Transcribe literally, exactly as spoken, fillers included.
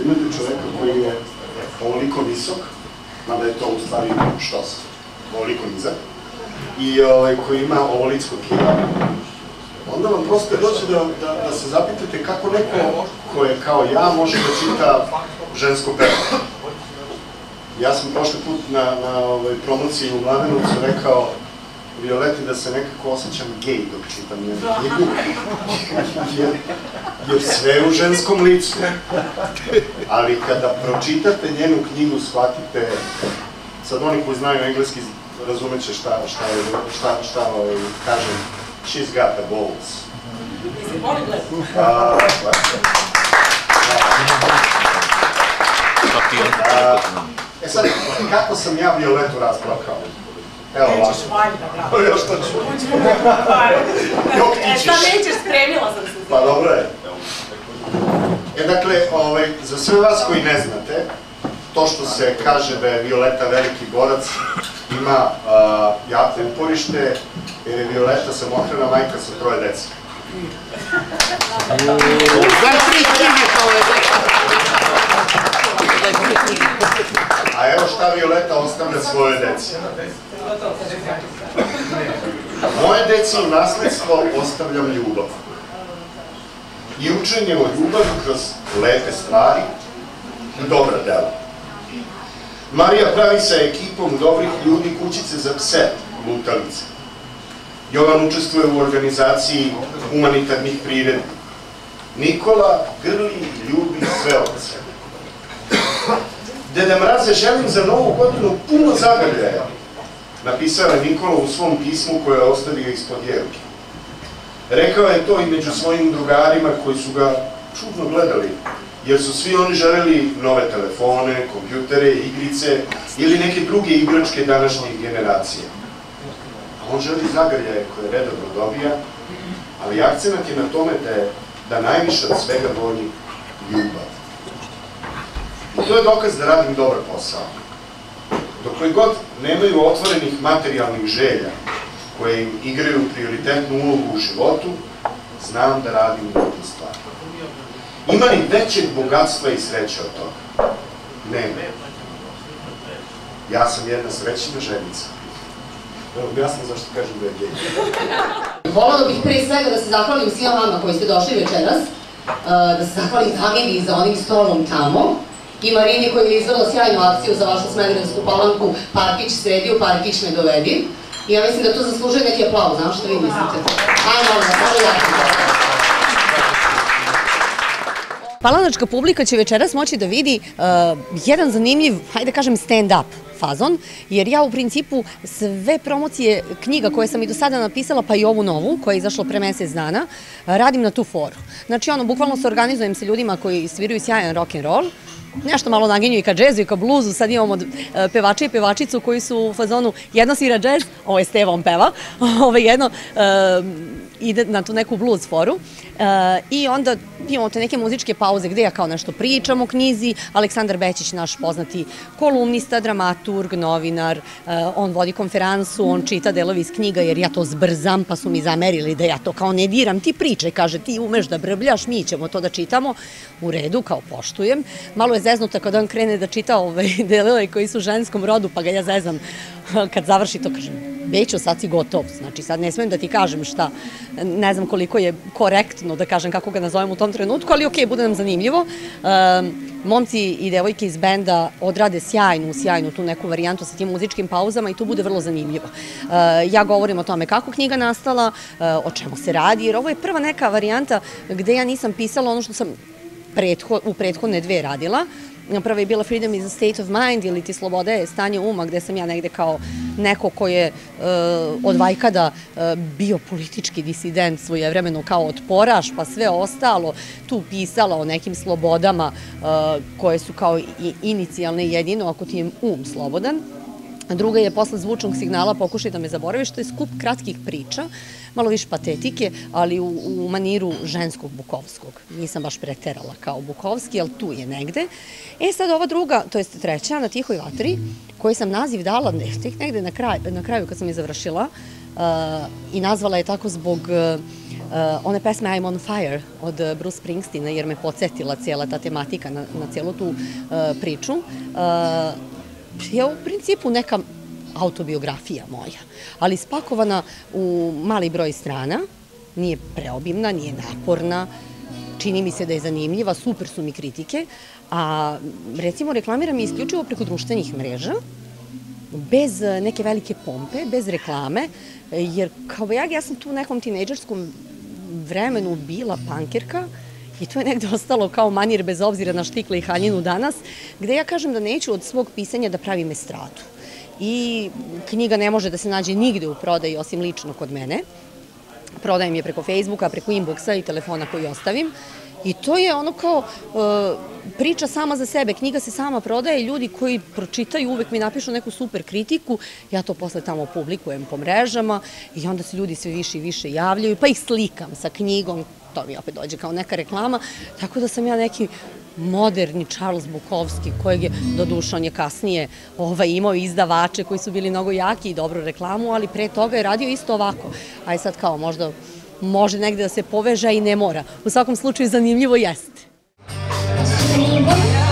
imate čoveka koji je ovoliko visok, mada je to u stvari štos, ovoliko nizak, i koji ima ovolicko tijelo, onda vam prosto doće da se zapitate kako neko ko je kao ja može da čita žensko pero. Ja sam prošli put na promociji u Mladenovcu rekao Violeti da se nekako osjećam gej dok čitam njenu knjigu, jer sve je u ženskom licu. Ali kada pročitate njenu knjigu, shvatite, sad oni koji znaju engleski razumeće šta kažem, she's got the balls. Jesi molim lepo? E sad, kako sam ja Violetu rasplakao? Evo ovako. Nećeš valjda, bravo. Još to ću. E sad nećeš, spremila sam se. Pa dobro je. E dakle, za sve vas koji ne znate, to što se kaže da je Violeta veliki borac ima jako uporište, jer je Violeta samohrana majka sa troje dece. A evo šta Violeta ostavlja svoje deci. Moje deci u nasledstvo ostavljam ljubav. I učenje o ljubavi kroz lepe stvari i dobra dela. Marija pravi sa ekipom dobrih ljudi kućice za pse, lutalice. Jovan učestvuje u organizaciji humanitarnih priredbi. Nikola grli i ljubi sve ovce. Deda Mraze želim za novu godinu puno zagrljaja, napisao je Nikola u svom pismu koje je ostavio ispod jelke. Rekao je to i među svojim drugarima koji su ga čudno gledali, jer su svi oni želeli nove telefone, kompjutere, igrice ili neke druge igračke današnjih generacija. A on želi zagrljaje koje redovno dobija, ali akcenat je na tome da najviše od svega voli ljubav. I to je dokaz da radim dobar posao. Dokle god nemaju otvorenih materijalnih želja koje im igraju prioritetnu ulogu u životu, znam da radim dobru stvar. Ima li većeg bogatstva i sreće od toga? Nema. Ja sam jedna srećna ženica. Evo, objasnim zašto kažem da je gej. Volela bih pre svega da se zahvalim svima vama koji ste došli večeras, da se zahvalim Tamiri za onim stolom tamo, i Marini koja je izvela sjajnu akciju za vašu Smederevsku Palanku, Parkić sredio, Parkić ne dovedi. I ja mislim da to zaslužuje neki aplauz, znaš što vi mislite? Ajmo, molim vas, samo jako. Palanačka publika će večeras moći da vidi jedan zanimljiv, hajde da kažem, stand-up fazon, jer ja u principu sve promocije knjiga koje sam i do sada napisala, pa i ovu novu, koja je izašla pre mesec dana, radim na tu foru. Znači, ono, bukvalno se organizujem sa ljudima koji sviraju sjajan rock'n'roll, nešto malo naginju i ka džezu i ka bluzu, sad imamo pevače i pevačicu koji su u fazonu, jedno svira džez, ovo je Steva, on peva, jedno ide na tu neku blues foru i onda imamo te neke muzičke pauze gde ja kao nešto pričam o knjizi. Aleksandar Bećić, naš poznati kolumnista, dramaturg, novinar, on vodi konferansu, on čita delovi iz knjiga jer ja to zbrzam, pa su mi zamerili da ja to kao ne diram, ti pričaj, kaže, ti umeš da brbljaš, mi ćemo to da čitamo, u redu, kao poštujem. Malo je zeznuta kada on krene da čita delove koji su u ženskom rodu, pa ga ja zezam kad završi to, kažem, Bećo, sad si gotov, znači sad ne smijem da ti kažem šta, ne znam koliko je korektno da kažem kako ga nazovem u tom trenutku, ali okej, bude nam zanimljivo. Momci i devojke iz benda odrade sjajnu, sjajnu tu neku varijantu sa tim muzičkim pauzama i tu bude vrlo zanimljivo. Ja govorim o tome kako knjiga nastala, o čemu se radi, jer ovo je prva neka varijanta gde ja nisam pisala ono što sam u prethodne dve radila. Prva je bila Freedom is a state of mind ili ti sloboda je stanje uma, gde sam ja negde kao neko ko je od vajkada bio politički disident svojevremeno kao otporaš, pa sve ostalo tu pisala o nekim slobodama koje su kao inicijalne jedino ako ti je um slobodan. Druga je posle zvučnog signala Pokušaj da me zaboraviš, to je skup kratkih priča, malo više patetike, ali u maniru ženskog Bukovskog. Nisam baš preterala kao Bukovski, ali tu je negde. E sad ova druga, to je treća, Na tihoj vatri, koji sam naziv dala negde na kraju kad sam je završila i nazvala je tako zbog one pesme I'm on fire od Bruce Springsteena, jer me podsjetila cijela ta tematika na, na cijelu tu uh, priču, uh, je u principu neka autobiografija moja, ali spakovana u mali broj strana, nije preobimna, nije naporna, čini mi se da je zanimljiva, super su mi kritike, a recimo reklamiram je isključivo preko društvenih mreža, bez neke velike pompe, bez reklame, jer kao ja, ja sam tu u nekom tinejdžerskom vremenu bila pankirka i to je negde ostalo kao manir bez obzira na štikle i haljinu danas, gde ja kažem da neću od svog pisanja da pravim estradu. I knjiga ne može da se nađe nigde u prodaji osim lično kod mene. Prodajem je preko Facebooka, preko inboxa i telefona koji ostavim. I to je ono kao priča sama za sebe. Knjiga se sama prodaje, ljudi koji pročitaju uvek mi napišu neku super kritiku, ja to posle tamo publikujem po mrežama i onda se ljudi sve više i više javljaju, pa ih slikam sa knjigom, to mi opet dođe kao neka reklama, tako da sam ja neki moderni Charles Bukowski, kojeg je, doduše, on je kasnije imao izdavače koji su bili mnogo jaki i dobru reklamu, ali pre toga je radio isto ovako. Aj sad kao možda može negde da se poveže i ne mora. U svakom slučaju zanimljivo jeste.